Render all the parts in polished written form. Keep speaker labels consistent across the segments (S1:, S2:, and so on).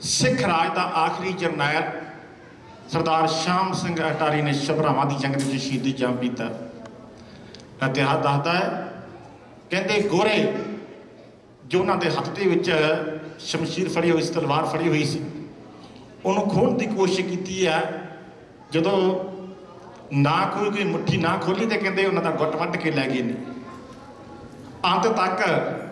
S1: सिख राज का आखिरी जरनैल सरदार श्याम सिंह अटारी ने शबरावां की जंग में शहीदी जाम पीता। इतिहास दसदा है, कहते गोरे जो उन्होंने हथ के शमशीर फड़ी हुई सी, तलवार फड़ी हुई सी, उन्होंने खोहण की कोशिश की है। जो ना कोई मुट्ठी ना खोली तो कहते उन्होंने गुट वढ़ के लै गए। अंत तक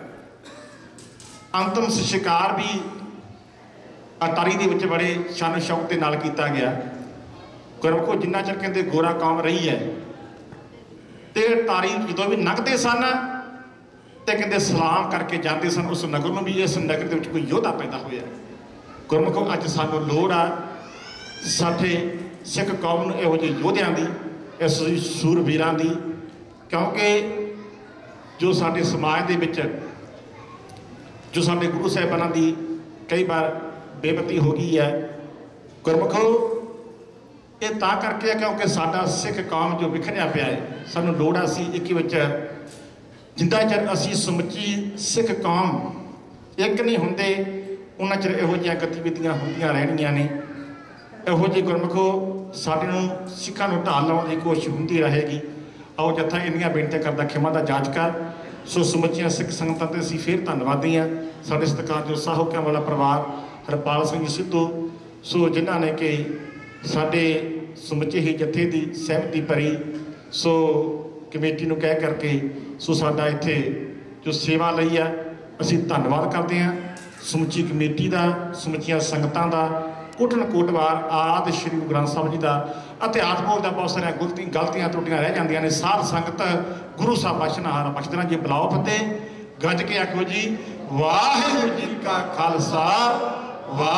S1: अंतिम शिकार भी अटारी के बड़े शानो शौक के नाल किया गया। गुरमुखो जिन्ना चर कहते गोरा कौम रही है तो अटारी जो भी लंघते सन तो कहते सलाम करके जाते सन उस नगर में भी, इस नगर के कोई योद्धा पैदा होया। गुरमुखो अज सानू लोड़ आ साडे सिख कौम नूं इहो जिहे योद्धियां दी, इस सूरवीरां दी, क्योंकि जो साडे समाज दे विच जो साडे गुरु साहिबानां दी कई बार बेपती हो गई है। गुरमुखो ये तां करके है क्योंकि साडा सिख कौम जो विखरिया पिया है, सानू लोड़ आ सी एक विच जिन्ना चਿਰ असी समुची सिख कौम एक नहीं होंदे उन्ना चਿਰ इहो जिहियां गतिविधियां होंदियां रहणियां ने। इहो जी गुरमुखो साडे नूं सिखां नूं ढाल लाउण दी कोशिश हुंदी रहेगी। आओ जत्था इन्नियां बेनतियां करदा खिमा दा जाचकार। सो समुचियां सिख संगतां ते असीं फिर धन्नवादी हाँ। साडे सत्कारयोग साहूकियां वाला परिवार हरपाल सिंह सिद्धू, सो जिन्हां ने कि साडे समुचे ही जत्थे दी सहमति भरी, सो कमेटी नूं कह करके सो साडा इत्थे जो सेवा लई है असीं धन्नवाद करते हैं समुची कमेटी का, समुचियां संगतां का, कोटन कोटवार आदि श्री गुरु ग्रंथ साहिब जी का। इतिहास बोलदा बहुत सारियां गलतियां त्रुटियां रह जांदियां ने। साध संगत गुरु साहब बख्शनहार बख्श देना। जी बुलाओ फतेह, गज के आखो जी वाहिगुरू जी का खालसा